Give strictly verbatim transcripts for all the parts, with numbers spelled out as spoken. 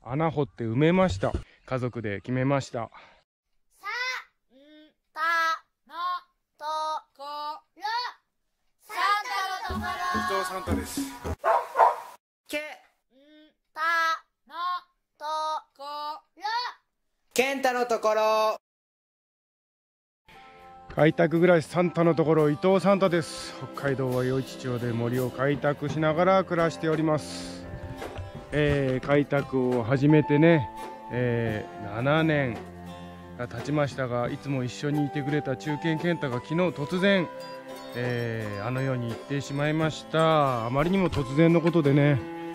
穴掘って埋めました。家族で決めました。 さんたのところ、サンタのところ。 伊藤サンタです。 けんたのところ、 健太のところ。 開拓暮らしサンタのところ、伊藤サンタです。北海道は余市町で森を開拓しながら暮らしております。えー、開拓を始めてね、えー、ななねんが経ちましたが、いつも一緒にいてくれた中堅健太が昨日突然、えー、あの世に行ってしまいました。あまりにも突然のことでね、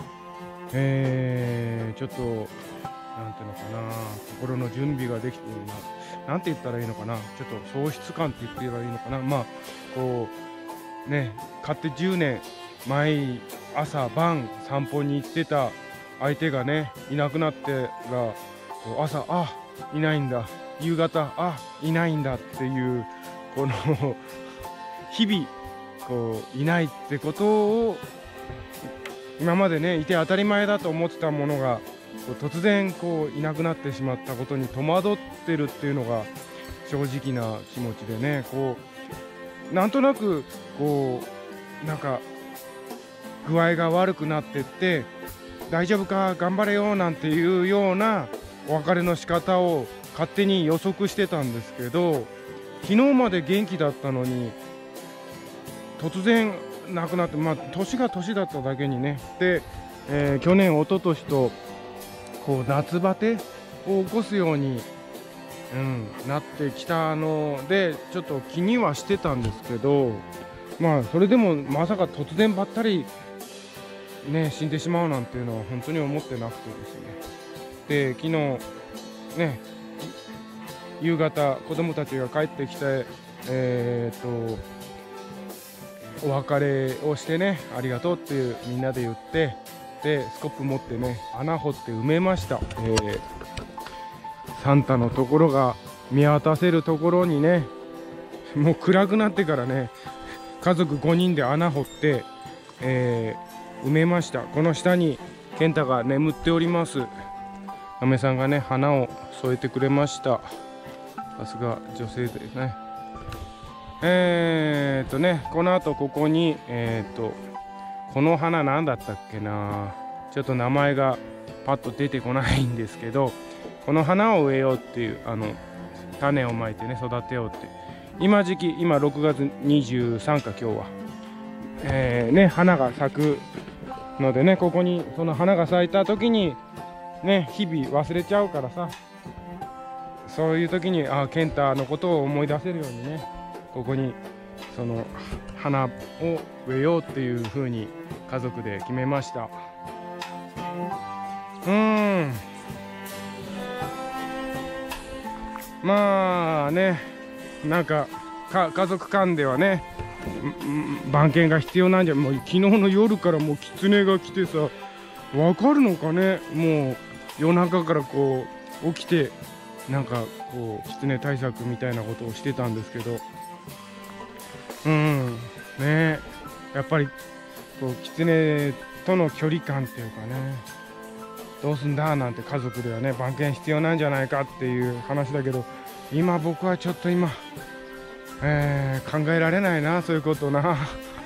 えー、ちょっとなんていうのかな、心の準備ができているな。なんて言ったらいいのかな、ちょっと喪失感って言ってればいいのかな。まあこうね、買ってじゅうねん、毎朝晩散歩に行ってた相手がねいなくなってら、朝あいないんだ、夕方あいないんだっていう、この日々こういないってことを、今までねいて当たり前だと思ってたものが突然こういなくなってしまったことに戸惑ってるっていうのが正直な気持ちでね、こうなんとなくこうなんか具合が悪くなってって、大丈夫か頑張れよなんていうようなお別れの仕方を勝手に予測してたんですけど、昨日まで元気だったのに突然亡くなって、まあ年が年だっただけにね。で、えー、去年一昨年とこう夏バテを起こすように、うん、なってきたので、ちょっと気にはしてたんですけど、まあそれでもまさか突然ばったりね死んでしまうなんていうのは本当に思ってなくてですね。で、昨日ね夕方子供たちが帰ってきて、えー、っとお別れをしてね、ありがとうっていうみんなで言って、でスコップ持ってね穴掘って埋めました。えー、サンタのところが見渡せるところにね、もう暗くなってからね家族ごにんで穴掘って、えー、埋めました。この下に健太が眠っております。嫁さんがね花を添えてくれました。さすが女性ですね。えー、っとねこのあとここにえー、っとこの花何だったっけな、ちょっと名前がパッと出てこないんですけど、この花を植えようっていう、あの種をまいてね育てようって、今時期今ろくがつにじゅうさんか今日は、えー、ね花が咲くのでね、ここにその花が咲いた時にね日々忘れちゃうからさ、そういう時にあ健太のことを思い出せるようにね、ここにその花を植えようっていう風に家族で決めました。うーんまあね、なんかか家族間ではね番犬が必要なんじゃ、もう昨日の夜からもう狐が来てさ、わかるのかね、もう夜中からこう起きてなんかこう狐対策みたいなことをしてたんですけど、うんね、やっぱりこう狐との距離感っていうかね、どうすんだなんて家族ではね番犬必要なんじゃないかっていう話だけど、今僕はちょっと今、えー、考えられないなそういうことな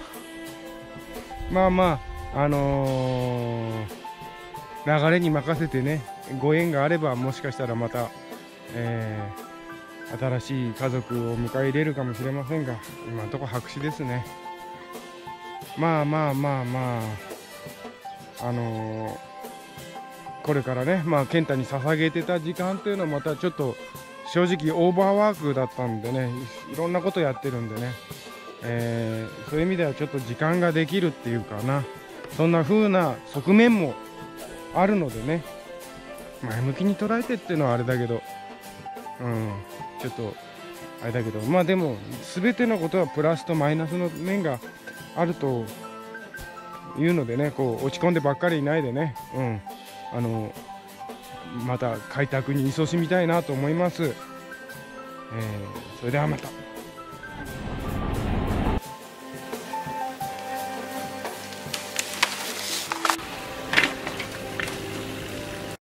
まあまああのー、流れに任せてね、ご縁があればもしかしたらまた、えー、新しい家族を迎え入れるかもしれませんが、今のところ白紙ですね。まあまあまあまああのー、これからね、まあ健太に捧げてた時間っていうのはまたちょっと正直オーバーワークだったんでね、いろんなことやってるんでね、えー、そういう意味ではちょっと時間ができるっていうかな、そんな風な側面もあるのでね、前向きに捉えてっていうのはあれだけど、うん、ちょっとあれだけど、まあでも全てのことはプラスとマイナスの面があるというのでね、こう落ち込んでばっかりいないでね、うん、あのまた開拓に勤しみたいなと思います。えー、それではまた。